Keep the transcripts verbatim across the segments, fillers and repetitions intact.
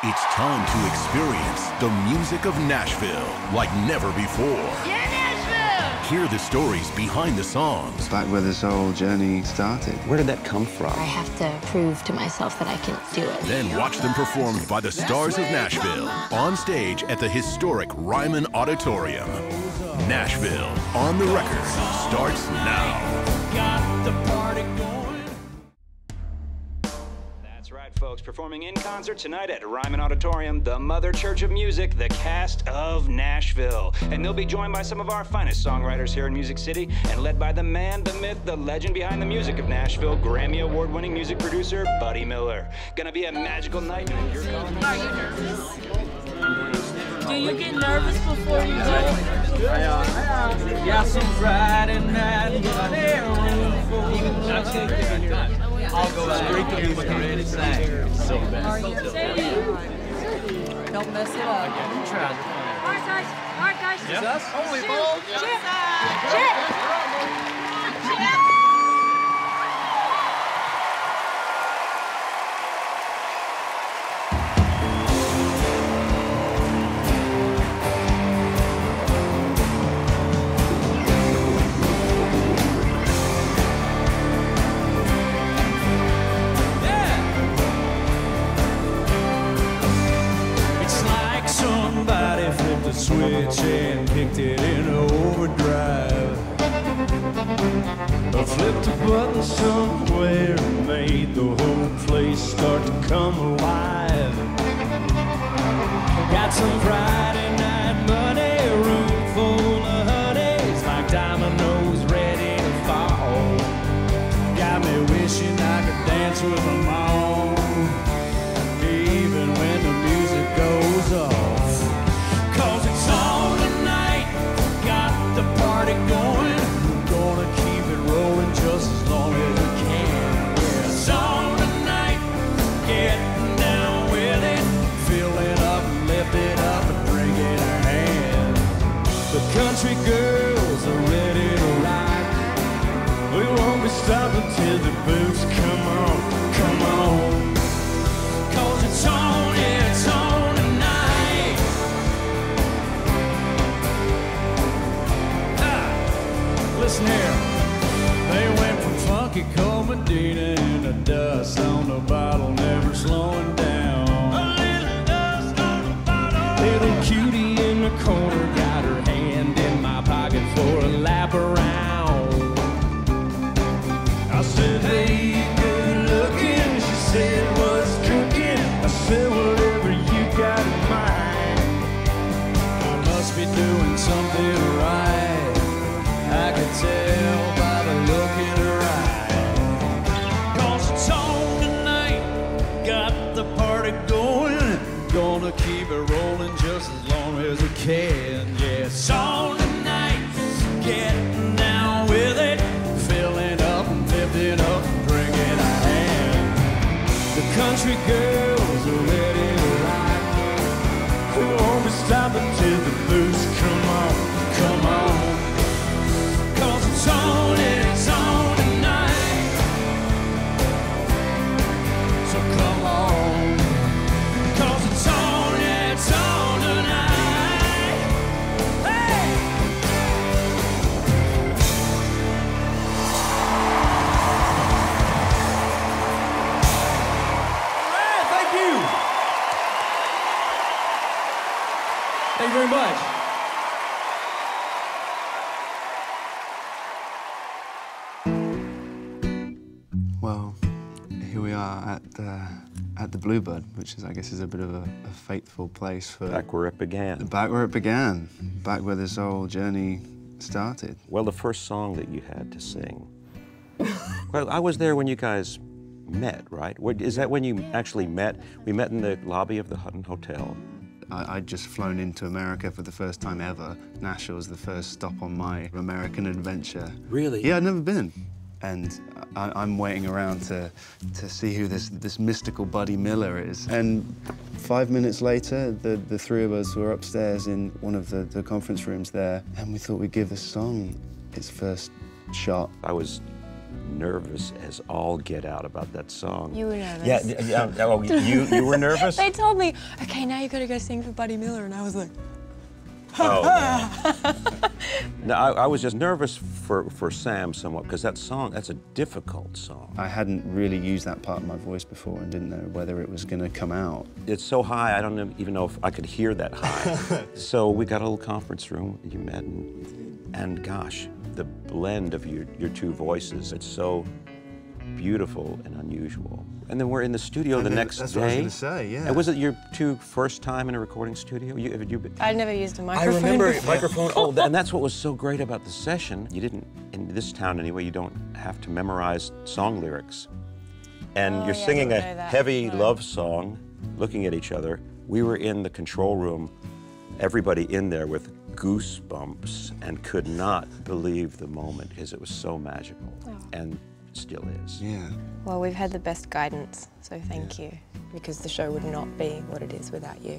It's time to experience the music of Nashville like never before. Yeah, Nashville! Hear the stories behind the songs. Back where this whole journey started. Where did that come from? I have to prove to myself that I can do it. Then watch them performed by the stars of Nashville on stage at the historic Ryman Auditorium. Nashville on the Record starts now. Got the party going. That's right, folks. Performing in concert tonight at Ryman Auditorium, the Mother Church of Music, the cast of Nashville. And they'll be joined by some of our finest songwriters here in Music City and led by the man, the myth, the legend behind the music of Nashville, Grammy Award-winning music producer, Buddy Miller. Gonna be a magical night. And you're calling. Are you nervous? Do you get nervous before you do? Yeah, some Friday night, but I'll go straight to music and ready to sing. So bad. Are you ready? Don't mess it up. All right, guys. All right, guys. It's us? Holy balls. Chip. Chip. Chip. Somebody flipped the switch and kicked it in overdrive. I flipped a button somewhere and made the whole place start to come alive. Got some Friday night money, a room full of honeys, like dominoes ready to fall. Got me wishing I could dance with them all, even when the music goes off. Going, gonna keep it rolling just as long as we can. Yeah, it's on tonight, getting down with it, fill it up and lift it up and bring it in hand. The country girls are ready to ride. We won't be stopping till the boots come on, come on. Cause it's on, yeah, it's on tonight. Listen here, they went from funky cold Medina and the dust on the bottle, never slowing down. A little dust on the bottle. Little cutie in the corner got her hand in my pocket for a lap around. I said, hey, good looking. She said, what's cooking? I said, whatever you got in mind. I must be doing something right. I could tell by the look in her eye. Cause it's on tonight, got the party going. Gonna keep it rolling just as long as we can. Yeah, it's on tonight, getting down with it, filling up and lifting up and bringing a hand. The country girls are ready to ride. We won't be stopping till the boots come on, come on. It's on, it's on tonight. So come on. Cause it's on, it's on tonight. Hey! All right, thank you. Thank you very much. Well, here we are at the, at the Bluebird, which is, I guess, is a bit of a, a fateful place for... Back where it began. Back where it began. Back where this whole journey started. Well, the first song that you had to sing. Well, I was there when you guys met, right? What, is that when you actually met? We met in the lobby of the Hutton Hotel. I, I'd just flown into America for the first time ever. Nashville was the first stop on my American adventure. Really? Yeah, I'd never been. And I, I'm waiting around to, to see who this, this mystical Buddy Miller is. And five minutes later, the, the three of us were upstairs in one of the, the conference rooms there, and we thought we'd give this song its first shot. I was nervous as all get out about that song. You were nervous. Yeah, yeah. Oh, you you were nervous? They told me, okay, now you gotta go sing for Buddy Miller, and I was like, oh. No, I, I was just nervous for for Sam somewhat because that song, that's a difficult song. I hadn't really used that part of my voice before and didn't know whether it was going to come out. It's so high, I don't know, even know if I could hear that high. So we got a little conference room, you met, and, and gosh, the blend of your, your two voices, it's so beautiful and unusual. And then we're in the studio the know, next that's day. That's what I was going to say, yeah. And was it your two first time in a recording studio? You, have you been? I'd never used a microphone I remember before. microphone. Oh, and that's what was so great about the session. You didn't, in this town anyway, you don't have to memorize song lyrics. And Oh, you're yeah, I singing a didn't know that. heavy No. love song, looking at each other. We were in the control room, everybody in there with goosebumps and could not believe the moment because it was so magical. Oh. And still is. Yeah. Well, we've had the best guidance, so thank you, because the show would not be what it is without you.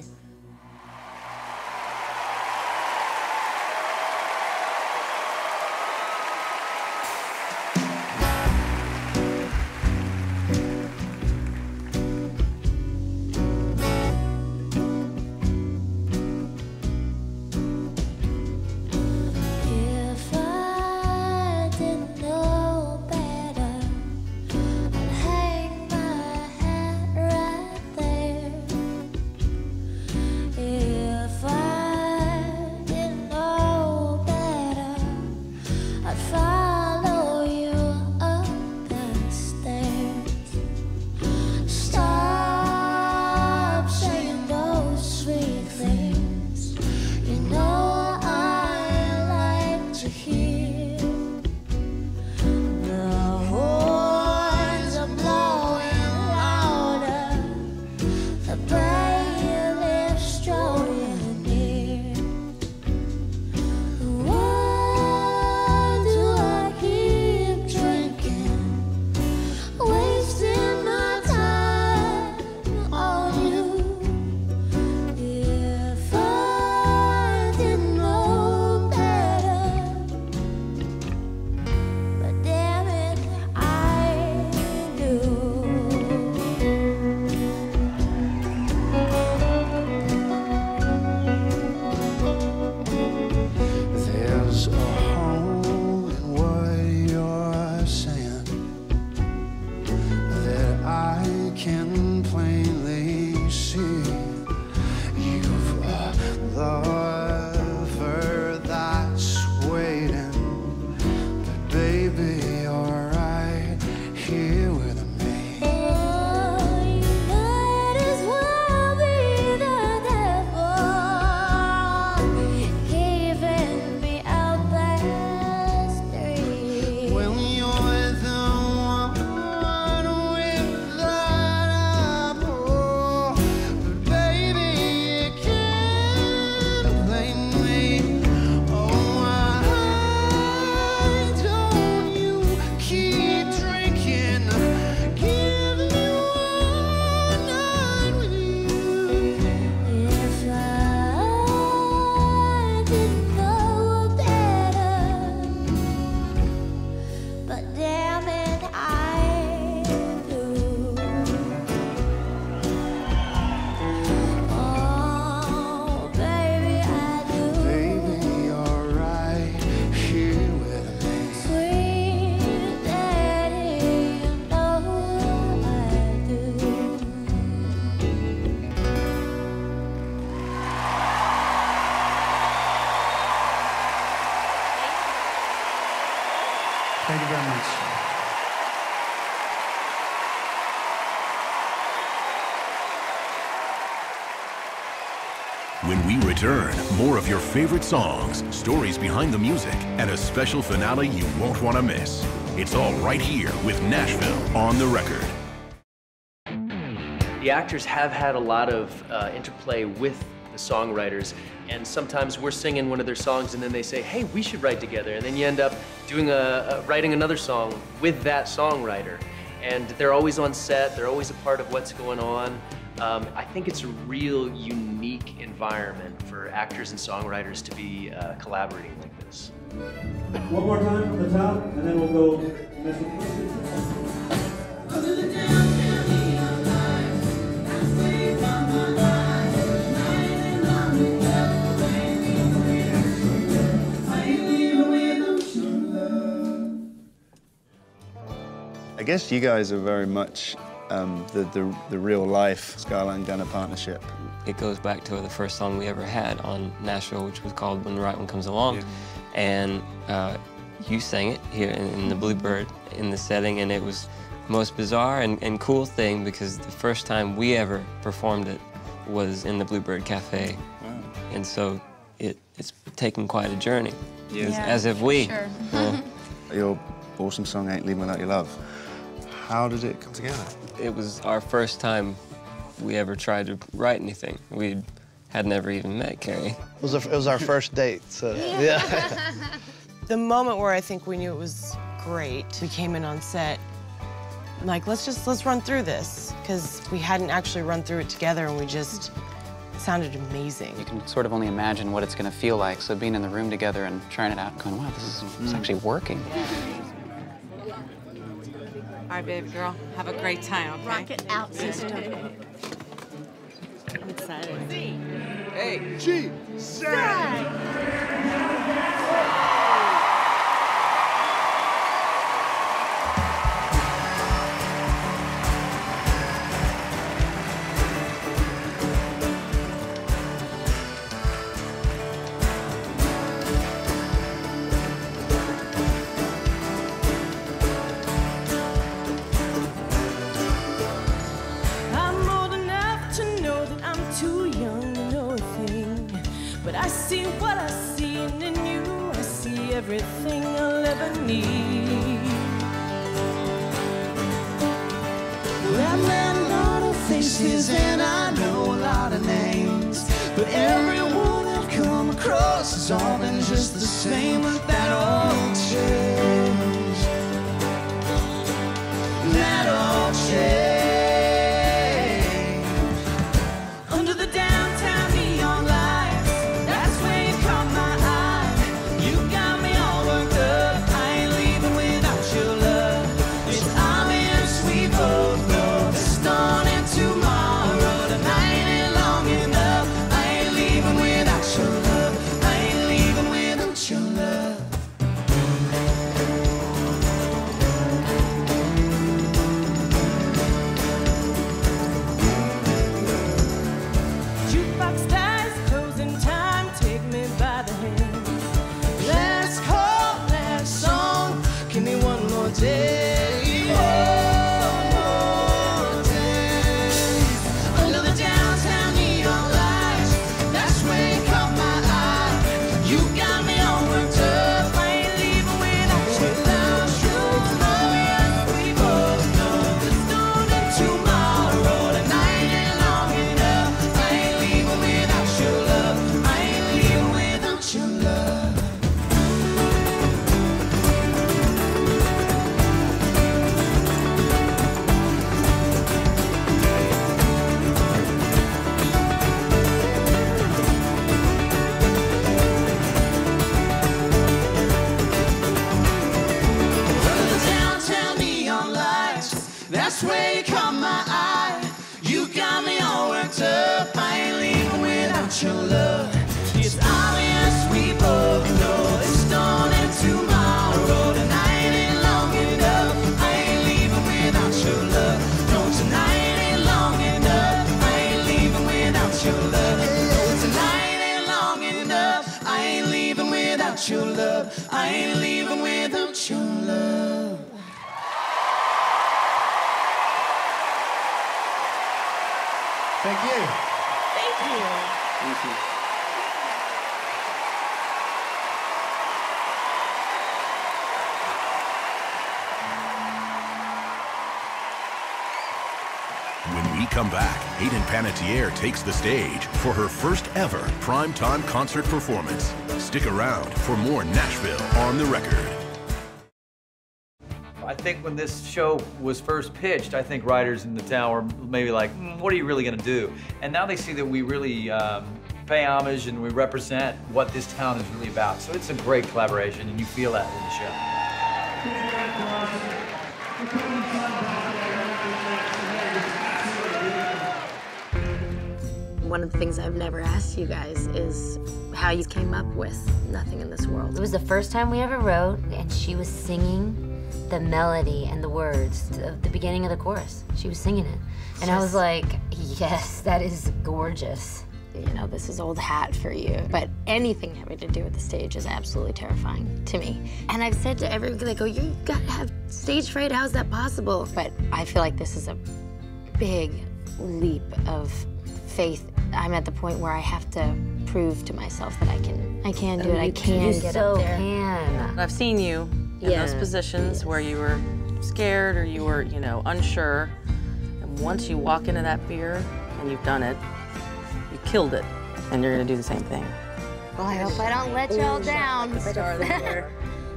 If I didn't know better, I'd hang my hat right there. If I didn't know better, I'd follow you up the stairs. Stop saying those sweet things. You know to hear. The horns are blowing louder, the bailiff's drawing near. Why do I keep drinking, wasting my time on you? If I didn't know better, but damn it, I do. There's a hole in what you're saying that I can plainly see. You've a lover that's waiting, but baby, you're right here with me. Oh, you might as well be the devil, keeping me out that street. Well, you're the one with that apple, but baby, you can't blame me. Oh, why don't you keep drinking? Give me one night with you. If I didn't know better, but damn it, I do. Oh, baby, I do. Baby, you're right here with me. Sweet daddy, you know I do. Thank you very much. When we return, more of your favorite songs, stories behind the music, and a special finale you won't want to miss. It's all right here with Nashville on the record. The actors have had a lot of uh, interplay with the songwriters, and sometimes we're singing one of their songs and then they say, hey, we should write together, and then you end up doing a, a writing another song with that songwriter. And they're always on set, they're always a part of what's going on. Um, I think it's a real unique environment for actors and songwriters to be uh, collaborating like this. One more time from the top, and then we'll go mess with I guess you guys are very much um, the, the, the real-life Skyline Gunner partnership. It goes back to the first song we ever had on Nashville, which was called When the Right One Comes Along. Yeah. And uh, you sang it here in, in the Bluebird in the setting, and it was the most bizarre and, and cool thing because the first time we ever performed it was in the Bluebird Cafe. Wow. And so it, it's taken quite a journey, yeah. as, Yeah, as if we. Sure. Yeah. Your awesome song, Ain't Leaving Without Your Love. How did it come together? It was our first time we ever tried to write anything. We had never even met Carrie. It was, a, it was our first date, so yeah. The moment where I think we knew it was great, we came in on set, like, let's just, let's run through this, because we hadn't actually run through it together, and we just, it sounded amazing. You can sort of only imagine what it's going to feel like, so being in the room together and trying it out and going, wow, this is, this is actually working. All right, baby girl, have a great time, okay? Rock it out, sister. I'm excited. Hey, G, But I see what I see, and in you I see everything I'll ever need. Well, I've met a lot of faces and I know a lot of names, but everyone I've come across has all been just the same. But that all changed. That all changed. Under the downtown neon lights, that's where you caught my eye. You got me all worked up, I ain't leaving without your love. It's obvious we both know this dawn and tomorrow. Tonight ain't long enough, I ain't leaving without your love. I ain't leaving without your love. Jukebox dies, closing time, take me by the hand. Last call, last song, give me one more day. One more day. Under the downtown neon lights, that's where you caught my eye. You got me all worked up, I ain't leaving without you. Without you, obvious we both know this dawn and tomorrow. Tonight ain't long enough, I ain't leaving without your love. I ain't leaving without your love. Under the downtown neon lights, that's where you caught my eye. You got me all worked up, I ain't leaving without your love. It's obvious we both know it's dawn and tomorrow. Tonight ain't long enough, I ain't leaving without your love. No, tonight ain't long enough, I ain't leaving without your love. No, tonight ain't long enough, I ain't leaving without your love. I ain't leaving without your love. Thank you. Thank you. Thank you. When we come back, Hayden Panettiere takes the stage for her first ever primetime concert performance. Stick around for more Nashville on the Record. I think when this show was first pitched, I think writers in the town were maybe like, mm, what are you really gonna do? And now they see that we really um, pay homage and we represent what this town is really about. So it's a great collaboration, and you feel that in the show. One of the things I've never asked you guys is how you came up with Nothing in This World. It was the first time we ever wrote, and she was singing the melody and the words of the beginning of the chorus. She was singing it. And I was like, yes, that is gorgeous. You know, this is old hat for you, but anything having to do with the stage is absolutely terrifying to me. And I've said to everyone, they go, you gotta have stage fright, how's that possible? But I feel like this is a big leap of faith. I'm at the point where I have to prove to myself that I can, I can do it, I can You get so up there. can. I've seen you in Yeah. those positions where you were scared or you were, you know, unsure. And once you walk into that fear and you've done it, you killed it, and you're gonna do the same thing. Well, I hope I don't let y'all down. Star there.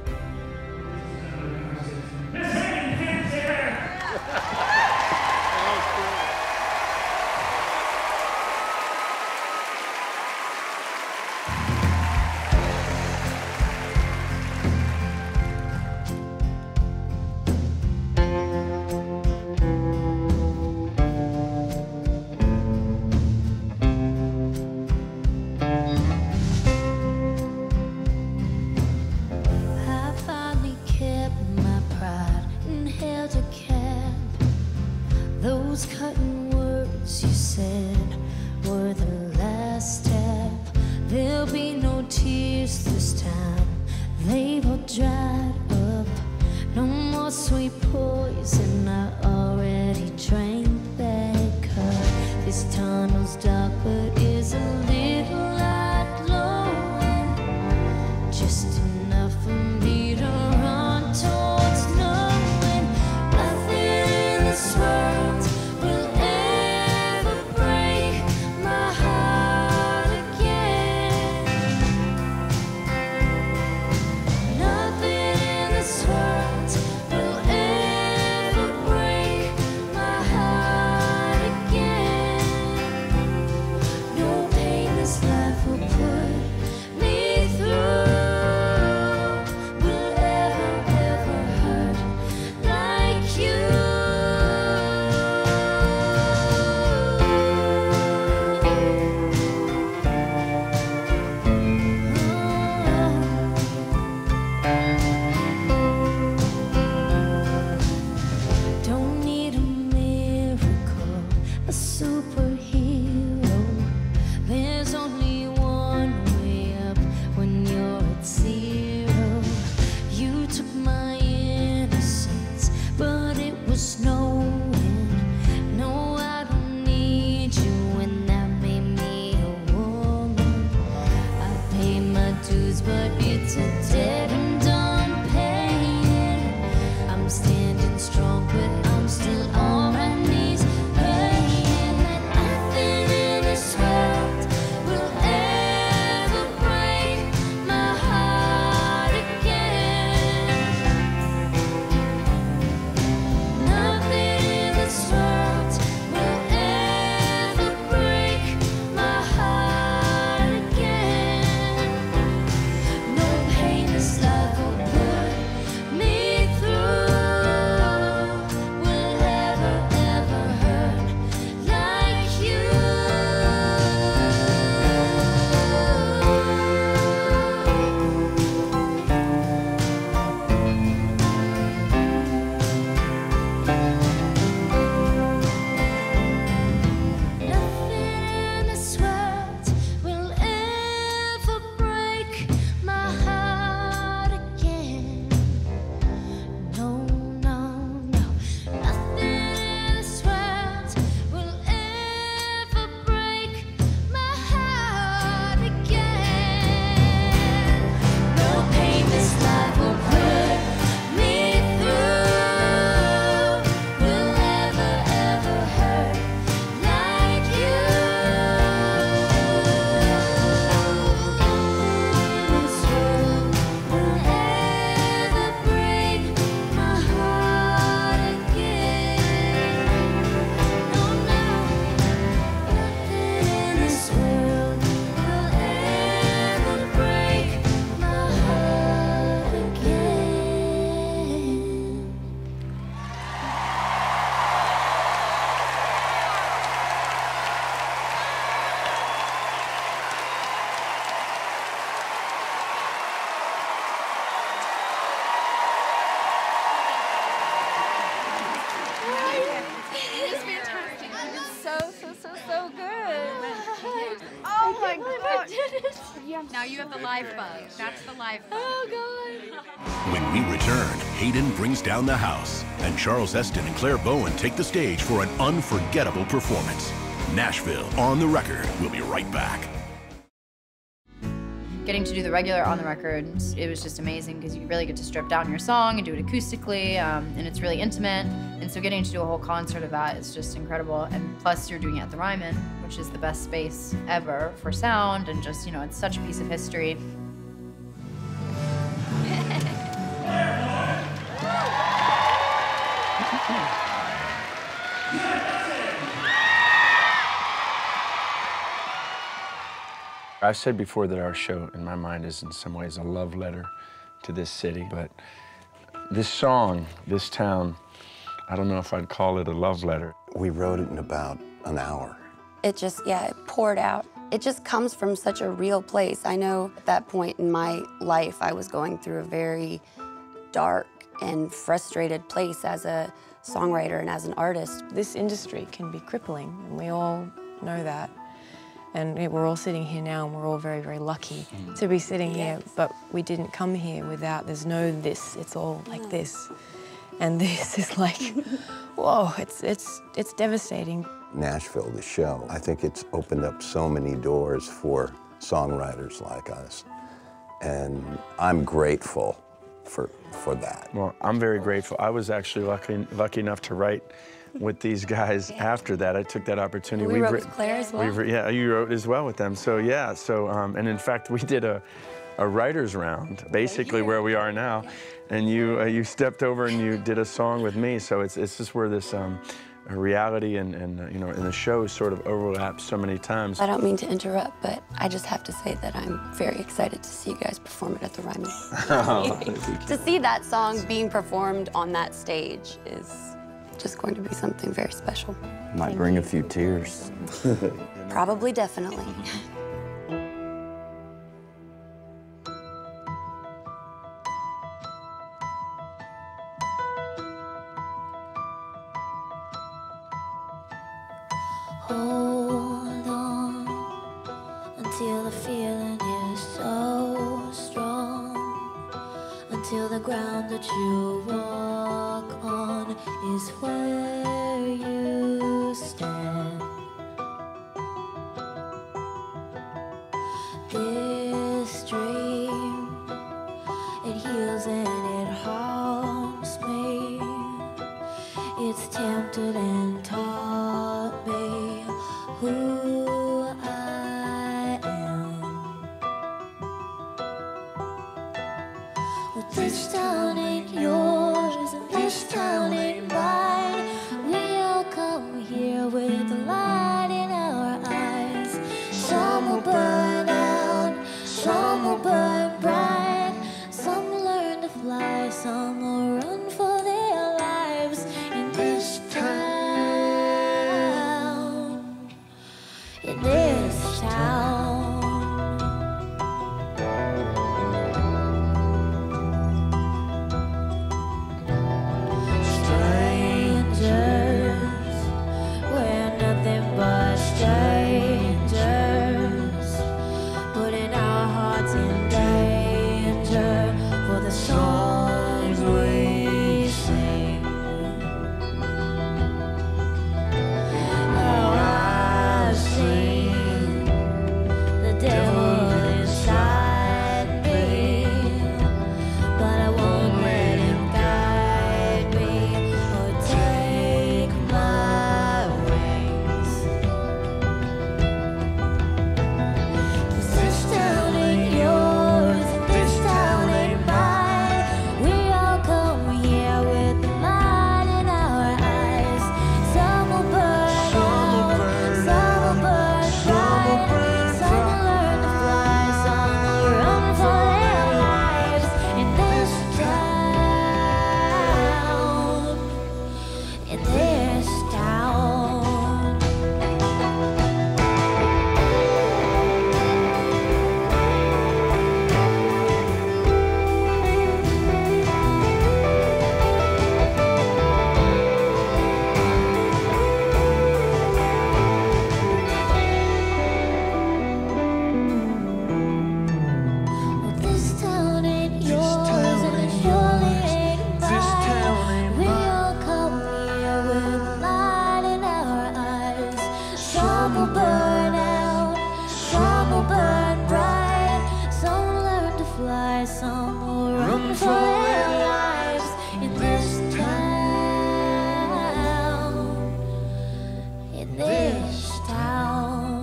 I finally kept my pride and held a cap. Those cutting words you said were the last step. There'll be no tears this time, they've all dried up. No more sweet poison, I already drank that cup. This tunnel's dark, but is a little light glowing, just enough for me to run towards knowing nothing in this world will ever break my heart again. Nothing in this world will ever my God. Now you have the live bug. That's the live bug. Oh, God. When we return, Hayden brings down the house, and Charles Esten and Claire Bowen take the stage for an unforgettable performance. Nashville on the Record. We'll be right back. Getting to do the regular On the Record, it was just amazing because you really get to strip down your song and do it acoustically, um, and it's really intimate. And so getting to do a whole concert of that is just incredible. And plus you're doing it at the Ryman, which is the best space ever for sound, and just, you know, it's such a piece of history. I've said before that our show, in my mind, is in some ways a love letter to this city, but this song, this town, I don't know if I'd call it a love letter. We wrote it in about an hour. It just, yeah, it poured out. It just comes from such a real place. I know at that point in my life, I was going through a very dark and frustrated place as a songwriter and as an artist. This industry can be crippling, and we all know that. And we're all sitting here now, and we're all very, very lucky mm. to be sitting yes. here. But we didn't come here without, there's no this, it's all like this. And this is like, whoa, it's, it's, it's devastating. Nashville, the show, I think it's opened up so many doors for songwriters like us. And I'm grateful for, for that. Well, I'm very grateful. I was actually lucky, lucky enough to write with these guys after that. I took that opportunity. We we've wrote with Claire as well. We've, yeah, you wrote as well with them. So yeah, so, um, and in fact, we did a, a writer's round, basically where we are now. And you uh, you stepped over and you did a song with me. So it's, it's just where this um, reality and, and uh, you know, and the show sort of overlaps so many times. I don't mean to interrupt, but I just have to say that I'm very excited to see you guys perform it at the Ryman. Oh, to see that song being performed on that stage is just going to be something very special. Might bring a few tears. Probably, definitely. Hold on until the feeling is so strong, until the ground that you walk on is where you stand. This dream, it heals and it haunts me. It's tempted and taught me who I am. Well, this town ain't yours, and this town ain't mine. We all come here with the light in our eyes. Some will burn out, some will burn bright. Some will learn to fly, some will run for their lives. In this town, in this town. Strangers, we're nothing but strangers, putting our hearts in danger for the songs we sing. How I've seen some will run for their lives in this town, in this town.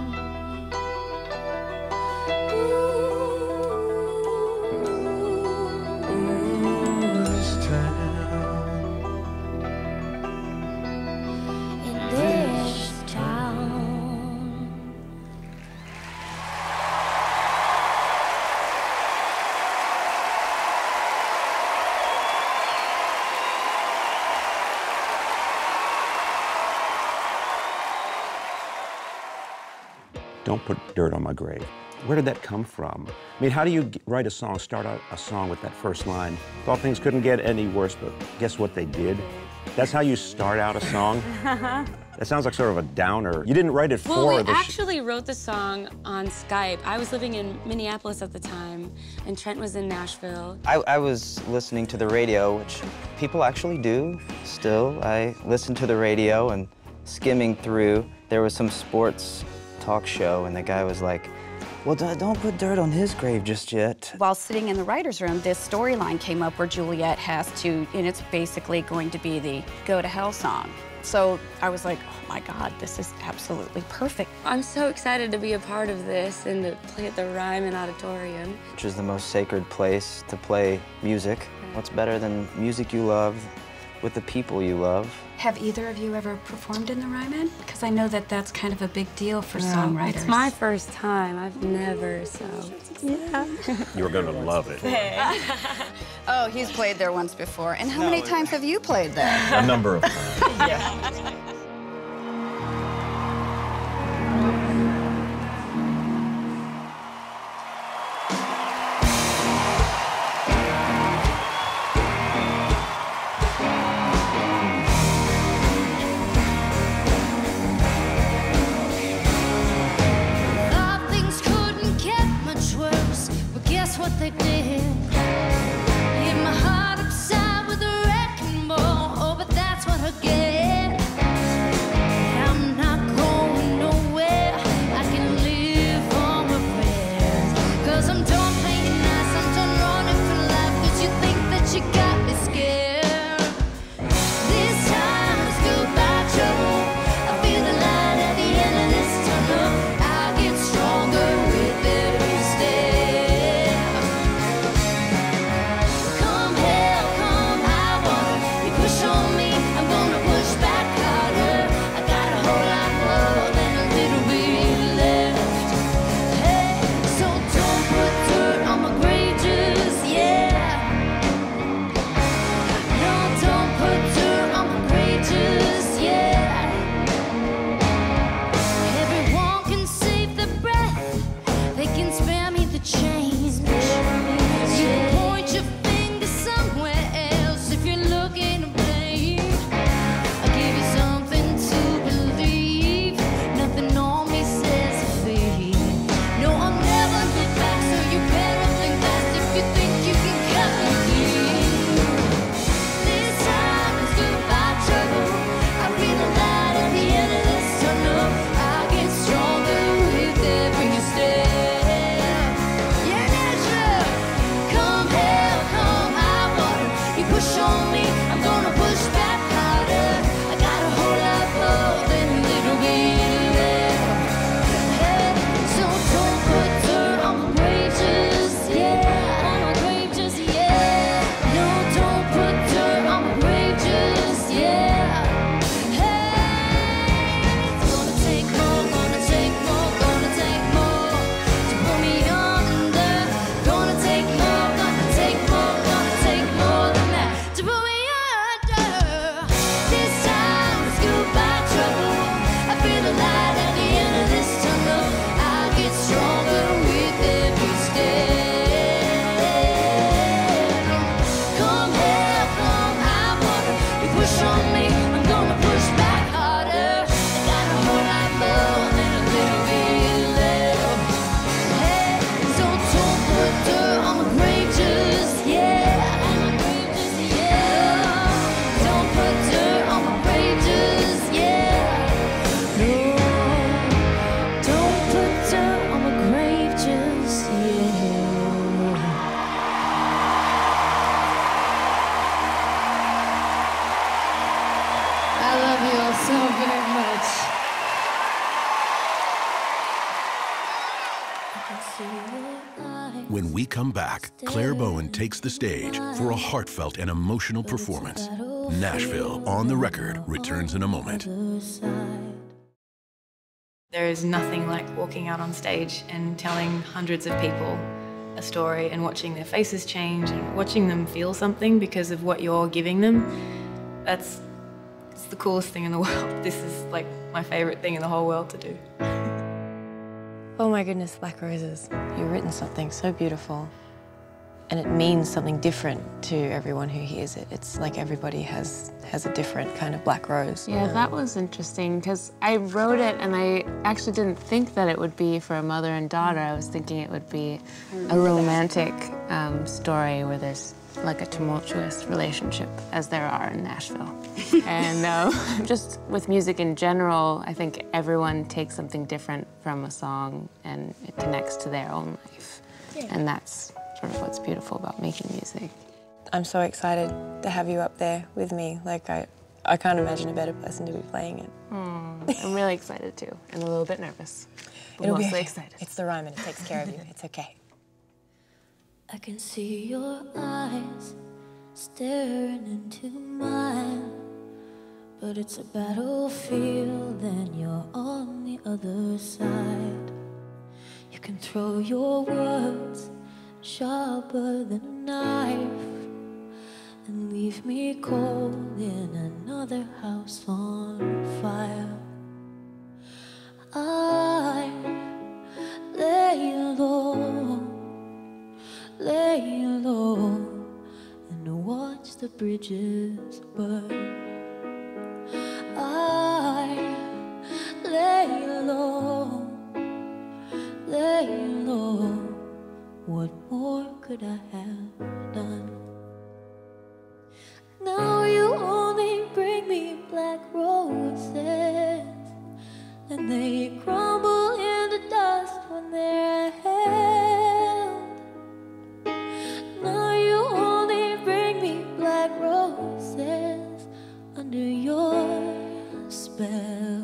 Ooh, this town. In this town. Don't put dirt on my grave. Where did that come from? I mean, how do you g- write a song, start out a song with that first line? Thought things couldn't get any worse, but guess what they did? That's how you start out a song? That sounds like sort of a downer. You didn't write it Well, for we the sh- actually wrote the song on Skype. I was living in Minneapolis at the time, and Trent was in Nashville. I, I was listening to the radio, which people actually do still. I listened to the radio and skimming through, there was some sports talk show, and the guy was like, well, d- don't put dirt on his grave just yet. While sitting in the writer's room, this storyline came up where Juliet has to, and it's basically going to be the Go to Hell song. So I was like, oh my God, this is absolutely perfect. I'm so excited to be a part of this and to play at the Ryman Auditorium. Which is the most sacred place to play music. What's better than music you love with the people you love? Have either of you ever performed in the Ryman? Because I know that that's kind of a big deal for songwriters. It's my first time. I've never, so yeah. You're gonna love it. Oh, he's played there once before. And how many times have you played there? A number of times. Yeah. Thought things couldn't get much worse, but guess what they did? Hit my heart upside with a wrecking ball. Oh, but that's what I get. When we come back, Claire Bowen takes the stage for a heartfelt and emotional performance. Nashville, on the record, returns in a moment. There is nothing like walking out on stage and telling hundreds of people a story and watching their faces change and watching them feel something because of what you're giving them. That's it's the coolest thing in the world. This is like my favorite thing in the whole world to do. Oh my goodness, Black Roses. You've written something so beautiful, and it means something different to everyone who hears it. It's like everybody has has a different kind of black rose. Yeah, that was interesting, because I wrote it and I actually didn't think that it would be for a mother and daughter. I was thinking it would be a romantic um, story where there's like a tumultuous relationship, as there are in Nashville. And uh, just with music in general, I think everyone takes something different from a song and it connects to their own life. Yeah. And that's sort of what's beautiful about making music. I'm so excited to have you up there with me. Like, I, I can't imagine a better person to be playing it. Mm, I'm really excited too, and a little bit nervous. But It'll mostly be okay. excited. It's the Ryman, it takes care of you. It's okay. I can see your eyes staring into mine, but it's a battlefield and you're on the other side. You can throw your words sharper than a knife and leave me cold in another house on fire. I lay low, lay low and watch the bridges burn. I lay low, lay low. What more could I have done? Now you only bring me black roses, and they crumble into dust when they're held. Now you only bring me black roses under your spell.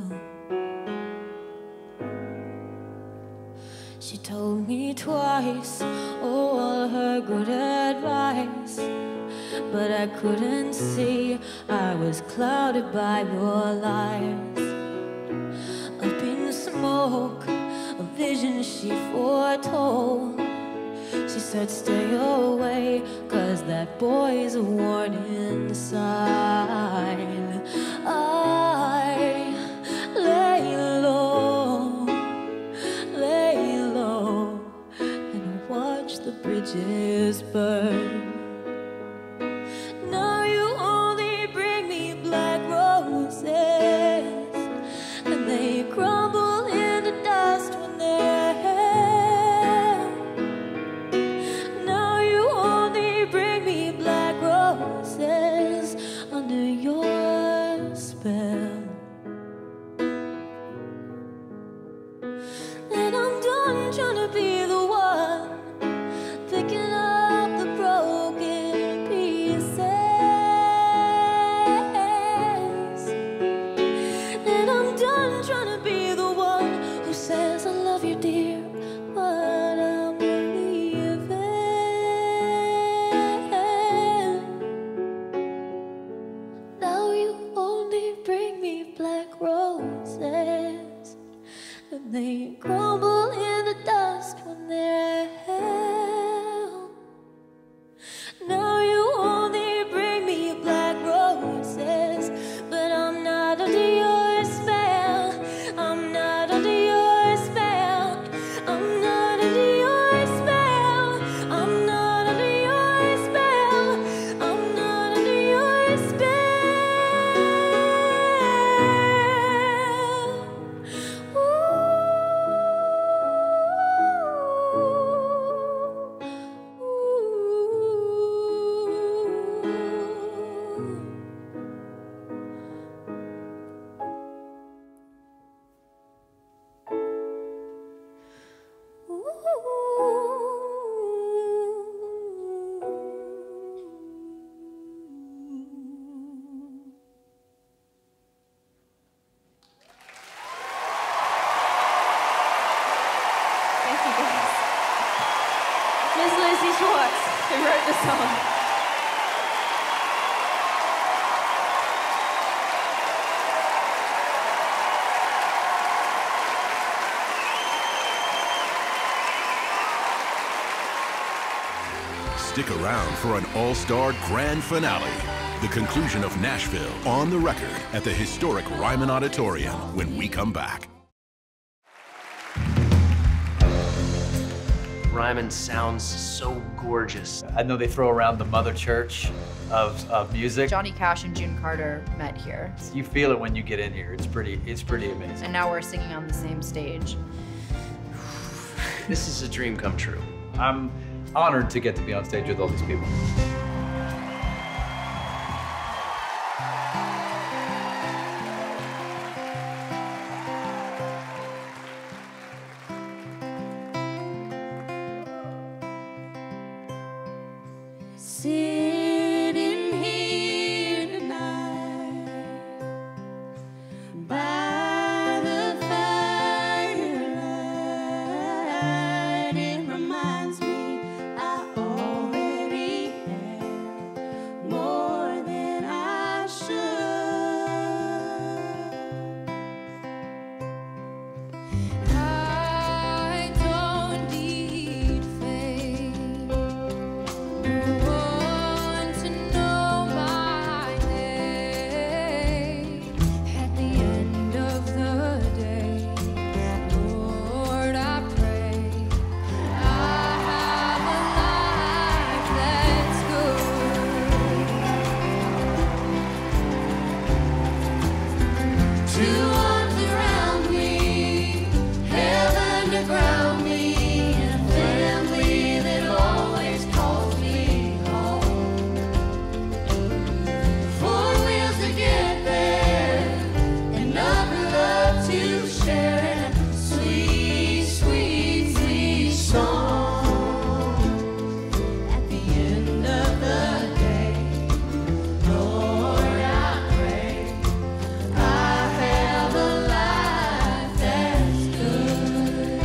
She told me twice all her good advice, but I couldn't see, I was clouded by your lies. Up in smoke, a vision she foretold. She said stay away, cause that boy's a warning sign. I lay low, lay low and watch the bridges burn. Now you only bring me black roses, and they crumble into dust when they're held. Now you only bring me black roses under your spell. And I'm done trying to be the one picking up the broken pieces. And I'm done trying to be the one who says I love you, dear, but I'm leaving. Now you only bring me black roses, and they crumble in the dust when they're held. Now you only bring me black roses, but I'm not under your spell. I'm not under your spell. I'm not under your spell. I'm not under your spell. I'm not under your spell. Thank you, guys. Miss Lucy Schwartz, who wrote the song. Stick around for an all-star grand finale. The conclusion of Nashville on the record at the historic Ryman Auditorium when we come back. Ryman sounds so gorgeous. I know they throw around the mother church of, of music. Johnny Cash and June Carter met here. You feel it when you get in here. It's pretty, it's pretty amazing. And now we're singing on the same stage. This is a dream come true. I'm honored to get to be on stage with all these people. Sitting here tonight by the firelight, it reminds me I already have more than I should. I don't need fame. Want to know my name at the end of the day. Lord, I pray I have a life that's good. To arms around me, heaven to ground me, and a family that always calls me home. Four wheels to get there, enough love to share, and a sweet, sweet, sweet song. At the end of the day, Lord, I pray I have a life that's good.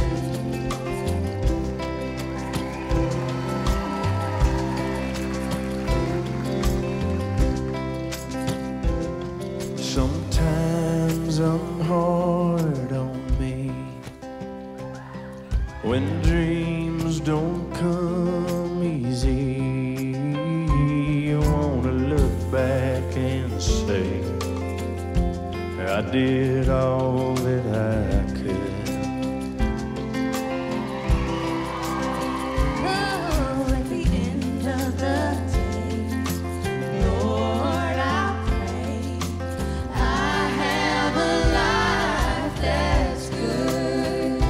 Sometimes I'm hard on me when dreams don't come easy. You wanna look back and say I did all that I could. Oh, at the end of the day, Lord, I pray I have a life that's good.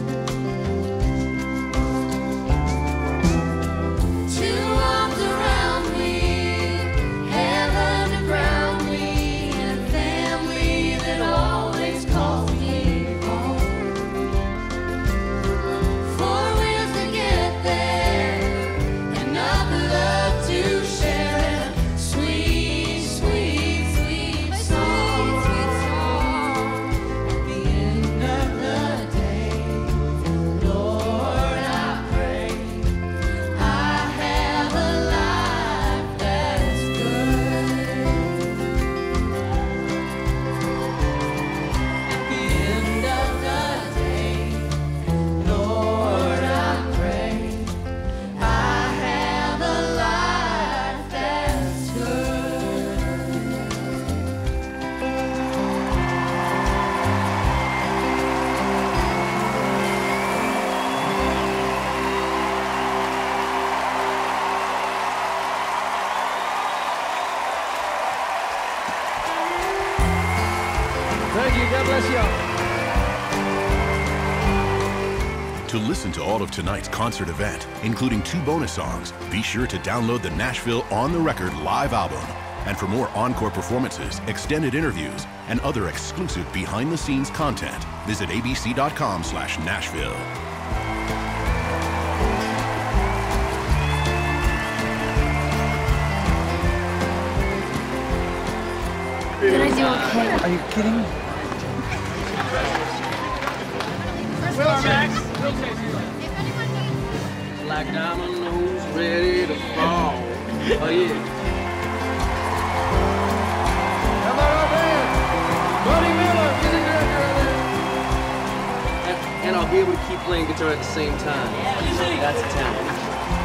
Two arms around me, heaven to ground me, and a family that always calls me home. Four wheels to get there, enough love to share, and a sweet, sweet, sweet song. At the end of the day, Lord, I pray I have a life that's good. At the end of the day, Lord, I pray I have a life that's good. Thank you. God bless you. To listen to all of tonight's concert event, including two bonus songs, be sure to download the Nashville On the Record live album. And for more encore performances, extended interviews, and other exclusive behind-the-scenes content, visit abc.com slash Nashville. Did I do okay? Are you kidding me? like dominoes ready to fall. Oh yeah. How about our band? Buddy Miller, music director right there. And, and I'll be able to keep playing guitar at the same time. That's a talent.